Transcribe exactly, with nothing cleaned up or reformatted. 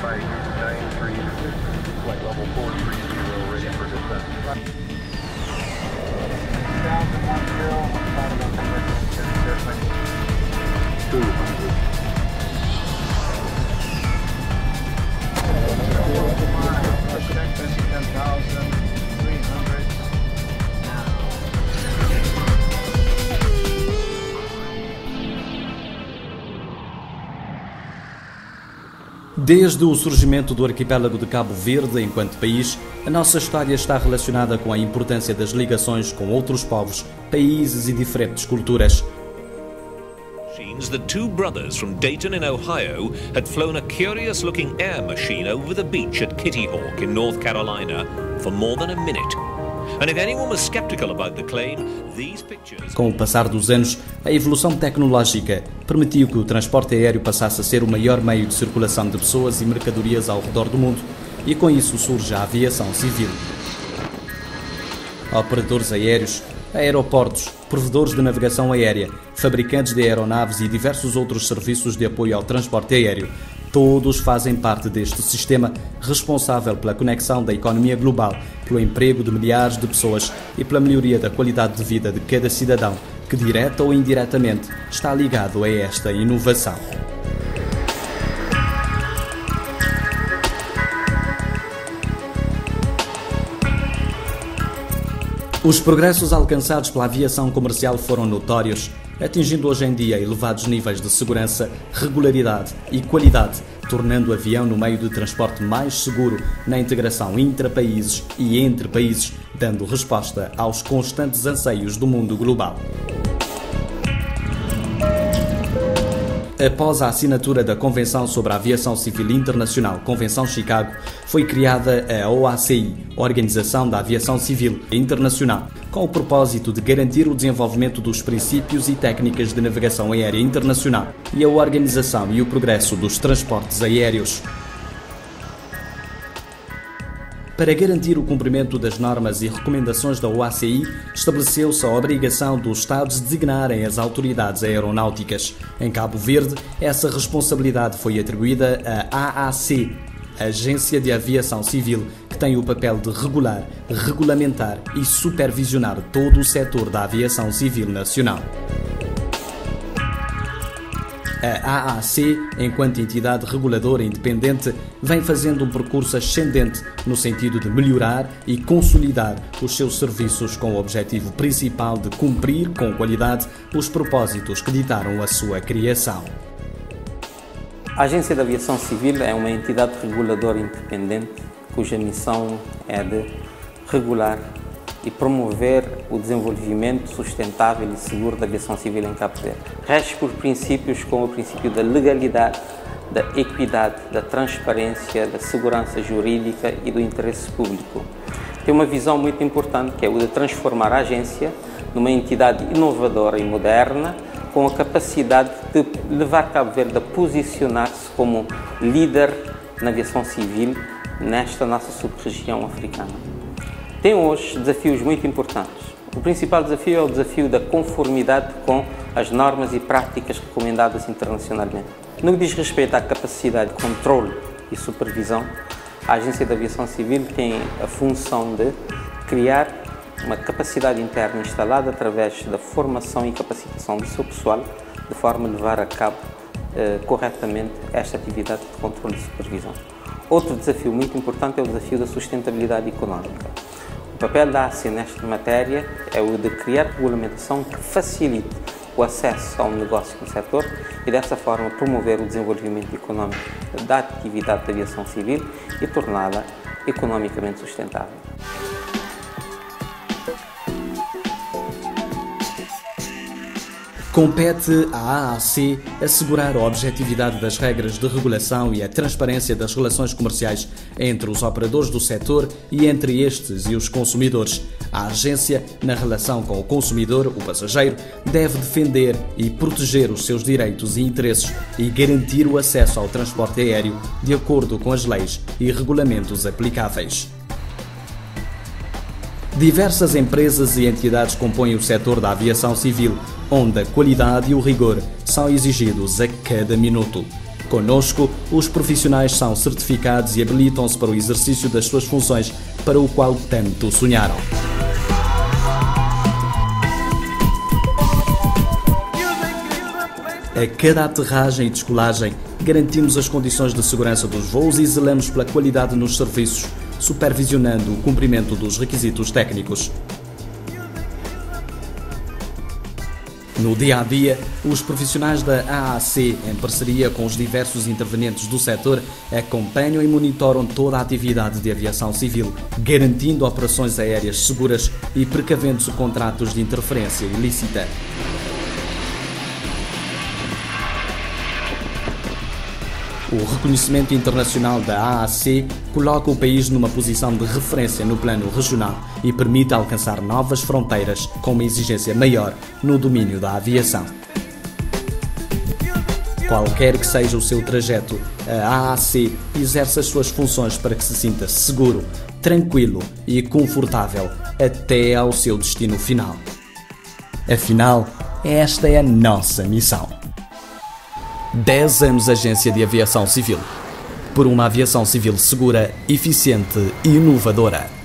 Desde o surgimento do arquipélago de Cabo Verde enquanto país, a nossa história está relacionada com a importância das ligações com outros povos, países e diferentes culturas. The two brothers from Dayton in Ohio had flown a curious-looking air machine over the beach at Kitty Hawk in North Carolina for more than a minute. And if anyone was skeptical about the claim, these pictures... Com o passar dos anos, a evolução tecnológica permitiu que o transporte aéreo passasse a ser o maior meio de circulação de pessoas e mercadorias ao redor do mundo, e com isso surge a aviação civil. Operadores aéreos, aeroportos, provedores de navegação aérea, fabricantes de aeronaves e diversos outros serviços de apoio ao transporte aéreo. Todos fazem parte deste sistema responsável pela conexão da economia global, pelo emprego de milhares de pessoas e pela melhoria da qualidade de vida de cada cidadão que, direta ou indiretamente, está ligado a esta inovação. Os progressos alcançados pela aviação comercial foram notórios, atingindo hoje em dia elevados níveis de segurança, regularidade e qualidade, tornando o avião no meio de transporte mais seguro na integração intra-países e entre países, dando resposta aos constantes anseios do mundo global. Após a assinatura da Convenção sobre a Aviação Civil Internacional, Convenção Chicago, foi criada a O A C I, Organização da Aviação Civil Internacional, com o propósito de garantir o desenvolvimento dos princípios e técnicas de navegação aérea internacional e a organização e o progresso dos transportes aéreos. Para garantir o cumprimento das normas e recomendações da O A C I, estabeleceu-se a obrigação dos Estados designarem as autoridades aeronáuticas. Em Cabo Verde, essa responsabilidade foi atribuída à A A C, Agência de Aviação Civil, que tem o papel de regular, regulamentar e supervisionar todo o setor da aviação civil nacional. A A A C, enquanto entidade reguladora independente, vem fazendo um percurso ascendente no sentido de melhorar e consolidar os seus serviços com o objetivo principal de cumprir com qualidade os propósitos que ditaram a sua criação. A Agência de Aviação Civil é uma entidade reguladora independente cuja missão é de regular e promover o desenvolvimento sustentável e seguro da aviação civil em Cabo Verde. Rege por princípios como o princípio da legalidade, da equidade, da transparência, da segurança jurídica e do interesse público. Tem uma visão muito importante, que é o de transformar a agência numa entidade inovadora e moderna, com a capacidade de levar Cabo Verde a posicionar-se como líder na aviação civil nesta nossa sub-região africana. Tem hoje desafios muito importantes. O principal desafio é o desafio da conformidade com as normas e práticas recomendadas internacionalmente. No que diz respeito à capacidade de controle e supervisão, a Agência de Aviação Civil tem a função de criar uma capacidade interna instalada através da formação e capacitação do seu pessoal, de forma a levar a cabo eh, corretamente esta atividade de controle e supervisão. Outro desafio muito importante é o desafio da sustentabilidade económica. O papel da A C nesta matéria é o de criar regulamentação que facilite o acesso ao negócio no setor e, dessa forma, promover o desenvolvimento económico da atividade de aviação civil e torná-la economicamente sustentável. Compete à A A C assegurar a objetividade das regras de regulação e a transparência das relações comerciais entre os operadores do setor e entre estes e os consumidores. A agência, na relação com o consumidor, o passageiro, deve defender e proteger os seus direitos e interesses e garantir o acesso ao transporte aéreo de acordo com as leis e regulamentos aplicáveis. Diversas empresas e entidades compõem o setor da aviação civil, onde a qualidade e o rigor são exigidos a cada minuto. Conosco, os profissionais são certificados e habilitam-se para o exercício das suas funções, para o qual tanto sonharam. A cada aterragem e descolagem, garantimos as condições de segurança dos voos e zelamos pela qualidade nos serviços, supervisionando o cumprimento dos requisitos técnicos. No dia a dia, os profissionais da A A C, em parceria com os diversos intervenientes do setor, acompanham e monitoram toda a atividade de aviação civil, garantindo operações aéreas seguras e precavendo-se contra atos de interferência ilícita. O reconhecimento internacional da A A C coloca o país numa posição de referência no plano regional e permite alcançar novas fronteiras com uma exigência maior no domínio da aviação. Qualquer que seja o seu trajeto, a A A C exerce as suas funções para que se sinta seguro, tranquilo e confortável até ao seu destino final. Afinal, esta é a nossa missão. dez anos Agência de Aviação Civil. Por uma aviação civil segura, eficiente e inovadora.